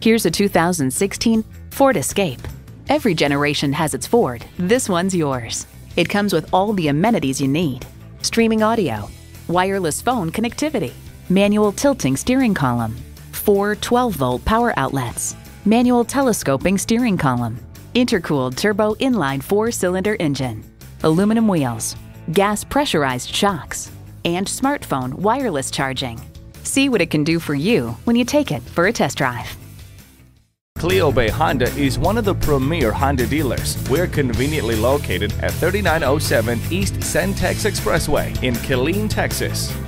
Here's a 2016 Ford Escape. Every generation has its Ford. This one's yours. It comes with all the amenities you need: streaming audio, wireless phone connectivity, manual tilting steering column, 4 12-volt power outlets, manual telescoping steering column, intercooled turbo inline 4-cylinder engine, aluminum wheels, gas pressurized shocks, and smartphone wireless charging. See what it can do for you when you take it for a test drive. Cleo Bay Honda is one of the premier Honda dealers. We're conveniently located at 3907 East Cen-Tex Expressway in Killeen, Texas.